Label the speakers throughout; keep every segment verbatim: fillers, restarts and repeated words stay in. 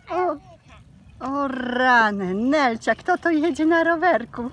Speaker 1: O, o rany, Nelcia, kto to jedzie na rowerku?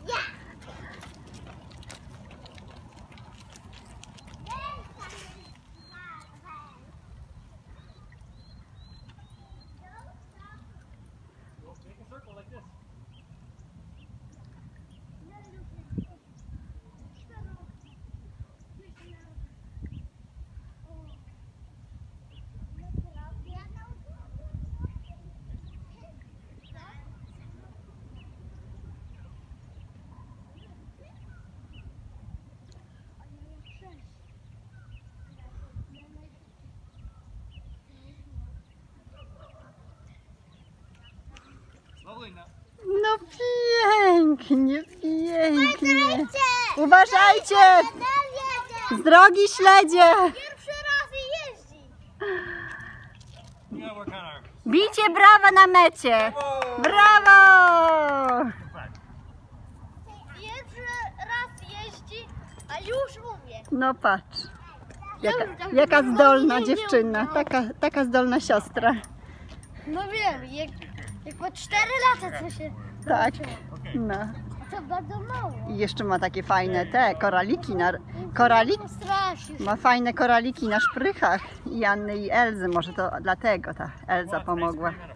Speaker 1: No pięknie, pięknie. Uważajcie! Z drogi śledzie!
Speaker 2: Pierwszy raz jeździ.
Speaker 1: Bijcie brawa na mecie! Brawo!
Speaker 2: Pierwszy raz jeździ, a już umie.
Speaker 1: No patrz. Jaka, jaka zdolna dziewczyna, taka, taka zdolna siostra.
Speaker 2: No wiem, jak, jak po cztery lata co się...
Speaker 1: Tak. No.
Speaker 2: To bardzo mało.
Speaker 1: I jeszcze ma takie fajne te koraliki na koralik.
Speaker 2: Strasznie.
Speaker 1: Ma fajne koraliki na szprychach i Anny i Elzy. Może to dlatego ta Elza pomogła.